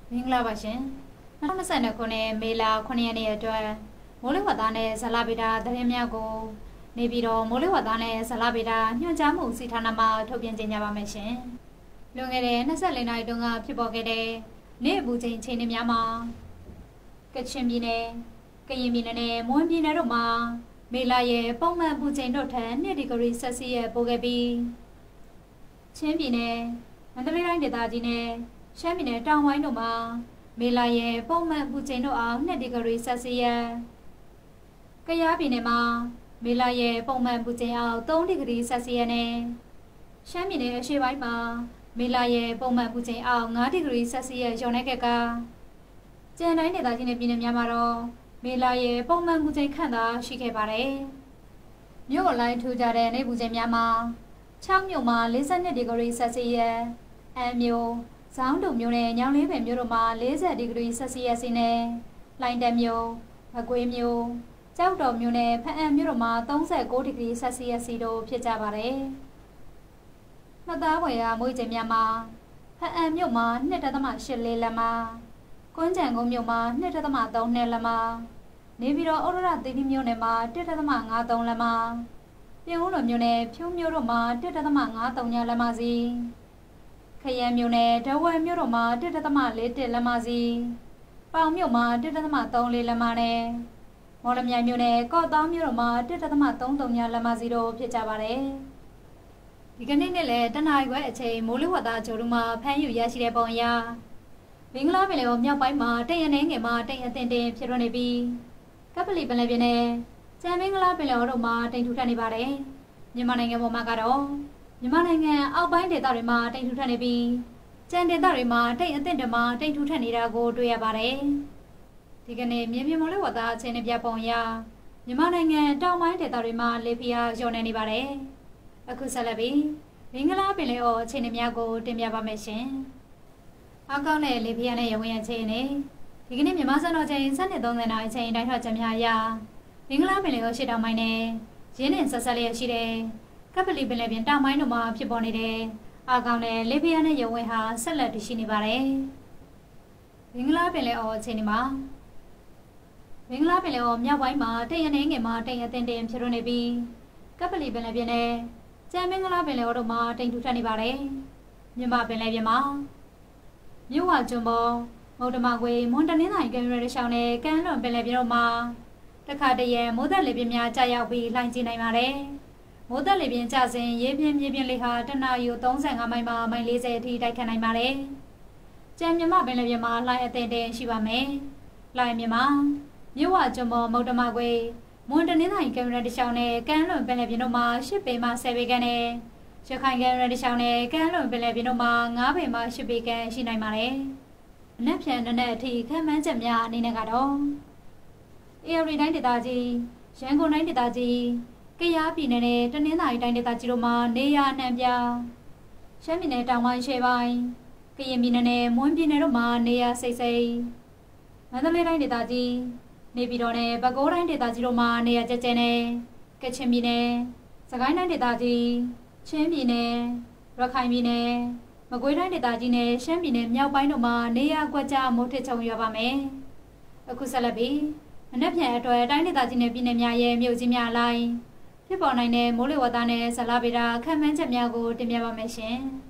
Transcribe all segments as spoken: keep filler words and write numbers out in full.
မင်္ဂလာပါရှင်၂၀၂၂ခုနှစ်မေလခုနှစ်ရက်နေ့အတွက်မိုးလေဝသနဲ့ဇလဗေဒသတင်းများကိုနေပြည်တော်မိုးလေဝသနဲ့ဇလဗေဒညွှန်ကြားမှုစီဌာနမှထုတ်ပြန်ကြေညာပါမယ်ရှင်လွန်ခဲ့တဲ့၂၄နာရီတွင်ကဖြစ်ပေါ်ခဲ့တဲ့နေ့အပူချိန်အခြေအနေများမှာကချင်ပြည်နယ်ကရင်ပြည်နယ်နဲ့မွန်ပြည်နယ်တို့မှာမေလရဲ့ပုံမှန်အပူချိန်တို့ထက်၂ဒီဂရီဆက်စီယပ်ပိုခဲ့ပြီးချင်းပြည်နယ်မန္တလေးတိုင်းဒေသကြီးနဲ့ရှမ်းပြည်နယ်တောင်ပိုင်းတို့မှာမေလရဲ့ပုံမှန်အပူချိန်တို့အောင်၂ဒီဂရီဆက်စီယပ်ကယားပြည်နယ်မှာမေလရဲ့ပုံမှန်အပူချိန်အောင်၃ဒီဂရီဆက်စီယပ်နဲ့ရှမ်းပြည်နယ်အရှေ့ပိုင်းမှာမေလရဲ့ပုံမှန်အပူချိန်အောင်၅ဒီဂရီဆက်စီယပ်လျော့နေခဲ့ကကျန်တိုင်းဒေသကြီးနဲ့ပြည်နယ်များမှာတော့မေလရဲ့ပုံမှန်အပူချိန်ခန့်သာရှိခဲ့ပါတယ်မြို့လိုင်းထူကြတဲ့နေပူချိန်များမှာချောင်းမြို့မှာ၄၂ဒီဂရီဆက်စီယပ်အမ်းမြို့ဇောင်းတုံမြို့နဲ့ညောင်လေးပင်မြို့တို့မှာ၄၀ဒီဂရီဆက်စီယပ်စီနဲ့လိုင်တန်မြို့မကွေးမြို့ကျောက်တော်မြို့နဲ့ဖအံမြို့တို့မှာ၃၉ဒီဂရီဆက်စီယပ်စီတို့ဖြစ်ကြပါတယ်။မှတ်သားဖွယ်ရာမွေးချိန်များမှာဖအံမြို့မှာ၂.၈၄လက်မကွန်းကြံကုန်းမြို့မှာ၂.၃၂လက်မနေပြည်တော်ဩရဒသီရိမြို့နယ်မှာ၁.၅၃လက်မပြင်ဦးလွင်မြို့နယ်ဖြူးမြို့တို့မှာ၁.၅၃လက်မစီခရမ်းမြို့နယ်ဒဝဲမြို့တို့မှာ၁.၄၁လက်မစီပေါင်မြို့မှာ၁.၃၄လက်မနဲ့မော်လမြိုင်မြို့နယ်ကော့တောင်းမြို့တို့မှာ၁.၃၃လက်မစီတို့ဖြစ်ကြပါတယ်ဒီကနေ့နေ့လည်းတနအီခွဲအချိန်မိုးလေဝသကြိုးတို့မှာဖမ်းယူရရှိတဲ့ပုံအရမင်္ဂလာပင်လယ်မြောက်ပိုင်းမှာတိမ်အနေငယ်မှာတိမ်အထင်တင်ဖြစ်ရနေပြီးကပလီပင်လယ်ပြင်နဲ့ကျန်မင်္ဂလာပင်လယ်တို့မှာတိမ်ထူထပ်နေပါတယ်မြန်မာနိုင်ငံပေါ်မှာကတော့မြန်မာနိုင်ငံအောက်ပိုင်းဒေသတွေမှာတိမ်ထူထပ်နေပြီးကျန်ဒေသတွေမှာတိမ်အထင်တွေမှာတိမ်ထူထပ်နေတာကိုတွေ့ရပါတယ်ဒီကနေ့မြေပြင်မိုးလေဝသအခြေအနေပြပုံအရမြန်မာနိုင်ငံတောင်ပိုင်းဒေသတွေမှာလေပြင်းလျော့နေနေပါတယ်အခုဆက်လက်ပြီးမင်္ဂလာပင်လယ်အခြေအနေများကိုတင်ပြပါမယ်ရှင်အကောင့်နဲ့လေပြင်းနဲ့ရုံရအခြေအနေဒီကနေ့မြန်မာစံတော်ချိန်စနေ၃၀နာရီချိန်တိုင်းထွက်ချက်များအရမင်္ဂလာပင်လယ်ရှေ့တောင်ပိုင်းနဲ့ရင်းနှင်ဆက်ဆက်လျက်ရှိတဲ့ကပလီပင်လယ်ပြင်တောင်ပိုင်းတို့မှာဖြစ်ပေါ်နေတဲ့အကောင်နဲ့လေပြင်းနဲ့ရုံဝင်ဟာဆက်လက်တည်ရှိနေပါတယ်။မင်္ဂလာပင်လယ်အော်အခြေအနေမှာမင်္ဂလာပင်လယ်အော်မြောက်ပိုင်းမှာတိမ်အနေငယ်မှာတိမ်အထင်တင်ဖြစ်ရနေပြီးကပလီပင်လယ်ပြင်နဲ့ကျန်မင်္ဂလာပင်လယ်အော်တို့မှာတိမ်ထူထပ်နေပါတယ်။မြန်မာပင်လယ်ပြင်မှာမြို့ဝကျွန်းပေါ်မုတ်တမကွေမွန်တနင်္သာရီကမ်းရိုးတန်းရှောင်းနဲ့ကမ်းလွန်ပင်လယ်ပြင်တို့မှာတခါတည်းမိုးသက်လေပြင်းများကြာရောက်ပြီးလှိုင်းကြီးနိုင်ပါတယ်။မိုးသက်လေပြင်းကျစဉ်ရေပြင်းမြေပြင်းလေးဟာတနအီကို၃၅မိုင်မှမိုင်၄၀အထိတိုက်ခတ်နိုင်ပါတယ်။ကျန်မြမပင်လယ်ပြင်မှာလှိုင်းအထင်တင်ရှိပါမယ်။လှိုင်းမြမမြို့ဝကျွန်းပေါ်မုတ်တမကွေမွန်တနင်္သာရီကမ်းရိုးတန်းရှောင်းနဲ့ကမ်းလွန်ပင်လယ်ပြင်တို့မှာ၈ပေမှ၁၀ပေခန့်နဲ့ရခိုင်ကမ်းရိုးတန်းရှောင်းနဲ့ကမ်းလွန်ပင်လယ်ပြင်တို့မှာ၅ပေမှ၈ပေခန့်ရှိနိုင်ပါတယ်။အနက်ဖြန်နက်နက်အထိခန့်မှန်းချက်များအနေနဲ့ကတော့အေရီတိုင်းဒေသကြီးရန်ကုန်တိုင်းဒေသကြီးကယားပြည်နယ်နဲ့တနင်္သာရီတိုင်းဒေသကြီးတို့မှာနေရအနှံ့ပြရှမ်းပြည်နယ်တောင်ပိုင်းရှေ့ပိုင်းကရင်ပြည်နယ်နဲ့မွန်ပြည်နယ်တို့မှာနေရစိတ်စိတ်မန္တလေးတိုင်းဒေသကြီးနေပြည်တော်နဲ့ပဲခူးတိုင်းဒေသကြီးတို့မှာနေရကျကျနဲ့ကချင်ပြည်နယ်စကိုင်းတိုင်းဒေသကြီးချင်းပြည်နယ်ရခိုင်ပြည်နယ်မကွေးတိုင်းဒေသကြီးနဲ့ရှမ်းပြည်နယ်မြောက်ပိုင်းတို့မှာနေရကွက်ကြမိုးထစ်ချုံရွာပါမယ်အခုဆက်လက်ပြီးမနက်ဖြန်အတွက်တိုင်းဒေသကြီးနဲ့ပြည်နယ်များရဲ့မြို့ကြီးများအလိုက်ဖြစ်ပေါ်နိုင်တဲ့မိုးလေဝသနဲ့ဇလဗေဒခန့်မှန်းချက်များကိုတင်ပြပါမယ်ရှင်။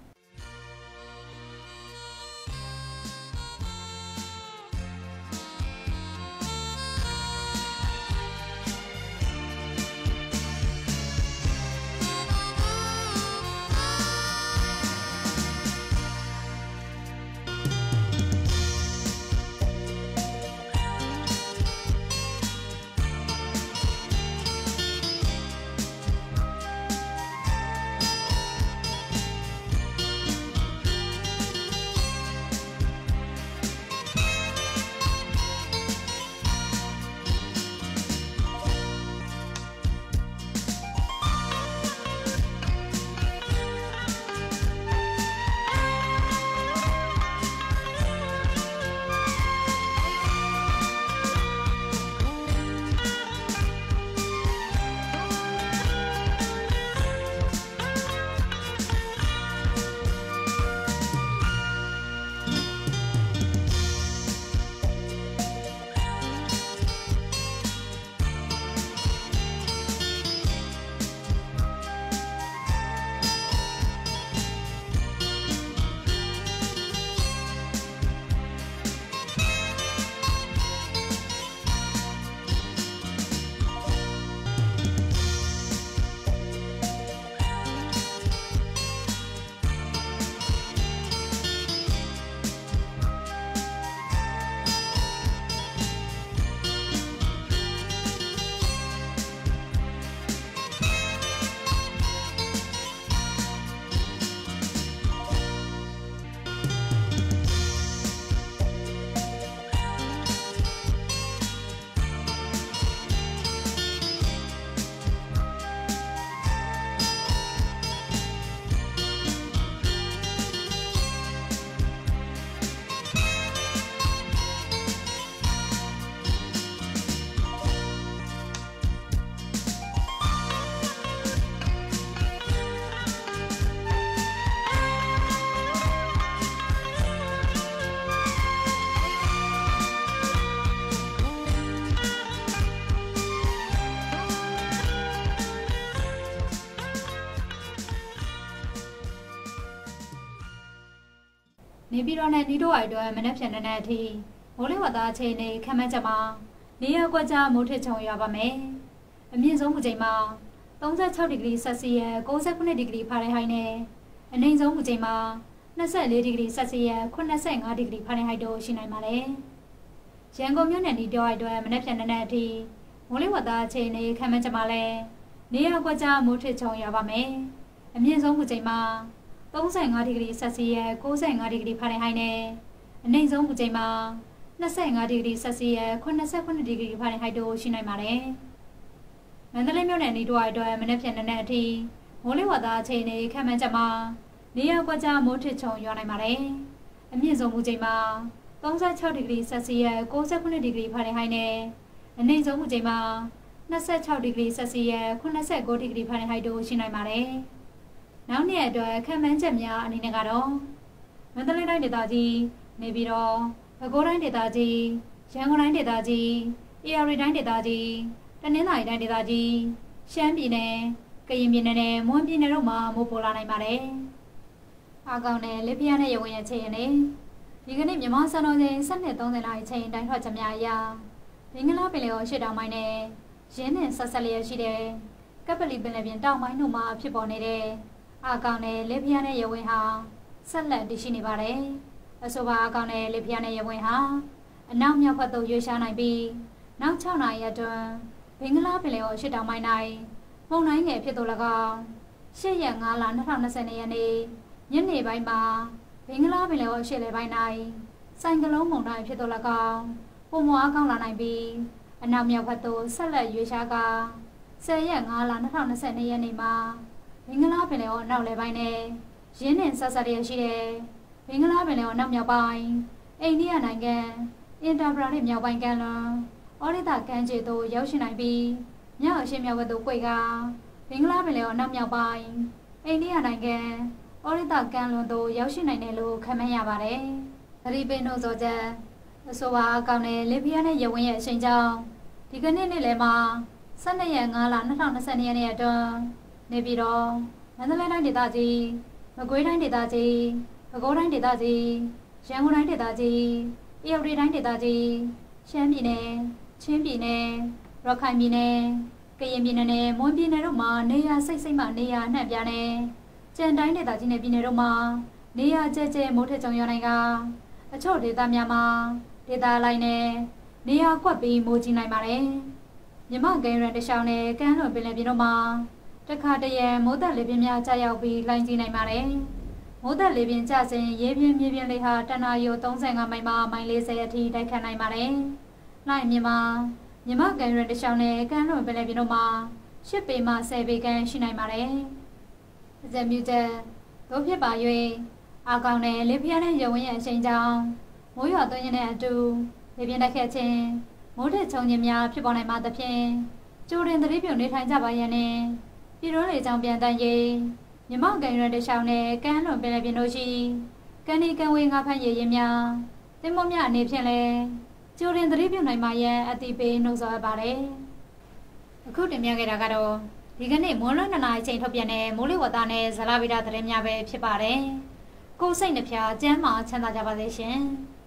နေပြည်တော်နဲ့နီးတော့အတွက်မနေ့ဖြန်တဲ့နေ့အထိမိုးလေဝသအခြေအနေခန့်မှန်းချက်မှာနေရာကွက်ကြားမိုးထစ်ချုံရွာပါမယ်။အမြင့်ဆုံးမူချိန်မှာသုံးဆယ့်ခြောက်ဒီဂရီဆက်စီယပ်၉၉ဒီဂရီဖာရင်ဟိုက်နဲ့အနိမ့်ဆုံးမူချိန်မှာ၂၄ဒီဂရီဆက်စီယပ်၈၅ဒီဂရီဖာရင်ဟိုက်တို့ရှိနိုင်ပါတယ်။ရန်ကုန်မြို့နယ်နီးတော့အတွက်မနေ့ဖြန်တဲ့နေ့အထိမိုးလေဝသအခြေအနေခန့်မှန်းချက်မှာလည်းနေရာကွက်ကြားမိုးထစ်ချုံရွာပါမယ်။အမြင့်ဆုံးမူချိန်မှာသုံး၅ဒီဂရီဆက်စီယပ်၉၅ဒီဂရီဖာရင်ဟိုက်နဲ့အနိမ့်ဆုံးမူချိန်မှာ၂၅ဒီဂရီဆက်စီယပ်၈၉ဒီဂရီဖာရင်ဟိုက်တို့ရှိနိုင်ပါတယ်။မန္တလေးမြို့နယ်နီးတော့အတွက်မနေ့ဖြန်တဲ့နေ့အထိမိုးလေဝသအခြေအနေခန့်မှန်းချက်မှာနေရာကွက်ကြားမိုးထစ်ချုံရွာနိုင်ပါတယ်။အမြင့်ဆုံးမူချိန်မှာသုံး၆ဒီဂရီဆက်စီယပ်၉၉ဒီဂရီဖာရင်ဟိုက်နဲ့အနိမ့်ဆုံးမူချိန်မှာ၂၆ဒီဂရီဆက်စီယပ်၈၉ဒီဂရီဖာရင်ဟိုက်တို့ရှိနိုင်ပါတယ်။နောက်နေ့အတွက်ခန့်မှန်းချက်များအနေနဲ့ကတော့မန္တလေးတိုင်းဒေသကြီးနေပြည်တော်ပဲခူးတိုင်းဒေသကြီးရန်ကုန်တိုင်းဒေသကြီးအေရရီတိုင်းဒေသကြီးတနင်္သာရီတိုင်းဒေသကြီးရှမ်းပြည်နယ်ကရင်ပြည်နယ်နဲ့မွန်ပြည်နယ်တို့မှာမိုးပေါ်လာနိုင်ပါတယ်။အားကောင်းတဲ့လေပြင်းနဲ့ရေဝင်ရဲ့ချိန်နဲ့ဒီကနေ့မြန်မာစံတော်ချိန်၁၂၃၀နာရီချိန်တိုင်းထွက်ချက်များအရဘင်္ဂလားပင်လယ်အော်ရှေ့တောင်ပိုင်းနဲ့ရင်းနှင်ဆက်ဆက်လျက်ရှိတဲ့ကပလီပင်လယ်ပြင်တောင်ပိုင်းတို့မှာဖြစ်ပေါ်နေတဲ့အားကောင်းတဲ့လေပြင်းနဲ့ရေဝင်ဟာဆက်လက်တည်ရှိနေပါတယ်။အဆိုပါအားကောင်းတဲ့လေပြင်းနဲ့ရေဝင်ဟာအနောက်မြောက်ဘက်သို့ရွေ့လျားနိုင်ပြီးနောက်၆နာရီအတွင်းဘင်္ဂလားပင်လယ်အော်ရှေ့တောင်ပိုင်း၌မုန်တိုင်းငယ်ဖြစ်သို့၎င်း၈ရက်၅လ၂၀၂၀ရက်နေ့ညနေပိုင်းမှာဘင်္ဂလားပင်လယ်အော်ရှေ့လေပိုင်း၌ဆိုင်ကလုန်းမုန်တိုင်းဖြစ်သို့၎င်းပုံမအားကောင်းလာနိုင်ပြီးအနောက်မြောက်ဘက်သို့ဆက်လက်ရွေ့လျားကာ၁၀ရက်၅လ၂၀၂၂ရက်နေ့မှာဘင်္ဂလားပင်လယ်အော်နောက်လေပိုင်းနဲ့ရင်းနှင်ဆက်ဆက်ရရှိတဲ့ဘင်္ဂလားပင်လယ်အော်နောက်မြောက်ပိုင်းအိန္ဒိယနိုင်ငံအင်တာပရာလစ်မြောက်ပိုင်းကမ်းလွန်အော်ရိတာကမ်းခြေသို့ရောက်ရှိနိုင်ပြီးမြောက်အရှေ့မြောက်ဘက်သို့ကွေ့ကာဘင်္ဂလားပင်လယ်အော်နောက်မြောက်ပိုင်းအိန္ဒိယနိုင်ငံအော်ရိတာကမ်းလွန်သို့ရောက်ရှိနိုင်တယ်လို့ခန့်မှန်းရပါတယ်။သတိပေးနှိုးဆော်ချက်အဆိုပါအကောင့်နဲ့လေပြင်းနဲ့ရေဝင်ရဲ့အချိန်ကြောင့်ဒီကနေ့နေ့လယ်မှာ၁၂ရက်၅လ၂၀၂၂ရက်နေ့အတွင်းနေပြည်တော်မန္တလေးတိုင်းဒေသကြီးမကွေးတိုင်းဒေသကြီးပဲခူးတိုင်းဒေသကြီးရန်ကုန်တိုင်းဒေသကြီးအေရဝတီတိုင်းဒေသကြီးရှမ်းပြည်နယ်ချင်းပြည်နယ်ရခိုင်ပြည်နယ်ကရင်ပြည်နယ်နဲ့မွန်ပြည်နယ်တို့မှာနေရာစိတ်စိတ်မှနေရာအနှံ့ပြားနဲ့ကျန်တိုင်းဒေသကြီးနဲ့ပြည်နယ်တို့မှာနေရာကျဲကျဲမိုးထစ်ချုံရွာနိုင်ကအချို့ဒေသများမှာဒေသလိုက်နဲ့နေရာကွက်ပြီးမိုးကြီးနိုင်ပါတယ်။မြမကမ်းရန်တရှောင်းနဲ့ကမ်းလွန်ပင်လယ်ပြင်တို့မှာတခါတရံမိုးသက်လေပြင်းများကျရောက်ပြီးလှိုင်းကြီးနိုင်ပါတယ်။မိုးသက်လေပြင်းကျစဉ်ရေပြင်းမြေပြင်းလေးဟာတနအီ၃၅မိုင်မှမိုင်၄၀အထိတိုက်ခတ်နိုင်ပါတယ်။လှိုင်းမြမှာမြမကမ်းရန်တရှောင်းနဲ့ကမ်းလွန်ပင်လယ်ပြင်တို့မှာ၈ပေမှ၁၀ပေခန့်ရှိနိုင်ပါတယ်။အကြံပြုချက်တို့ဖြစ်ပါ၍အာကောင်းတဲ့လေပြင်းနဲ့ရေဝင်ရဲ့အချိန်ကြောင့်မိုးရွာသွန်းခြင်းနဲ့အတူလေပြင်းတိုက်ခတ်ခြင်းမိုးထစ်ချုံခြင်းများဖြစ်ပေါ်နိုင်မှာသဖြင့်ကြိုတင်သတိပြုနေထိုင်ကြပါရန်နဲ့ပြည်တွင်းလေကြောင်းပြန်တန်းရေးမြမကမ်းရန်တရှောင်းနဲ့ကမ်းလွန်ပင်လယ်ပြင်တို့ရှိကန်ဒီကန်ဝေးငါဖမ်းရည်ရင်များသင်္ဘောများအနေဖြင့်လည်းကြိုတင်သတိပြုနိုင်မှာရန်အသိပေးနှိုးဆော်အပ်ပါတယ်။အခုတင်ပြခဲ့တာကတော့ဒီကနေ့မိုးလွန်းနှစ်နာရီချိန်ထုတ်ပြန်တဲ့မိုးလေဝသနဲ့ဇလဗေဒသတင်းများပဲဖြစ်ပါတယ်။ကိုယ်စိတ်နှဖျားကျမ်းမာချမ်းသာကြပါစေရှင်။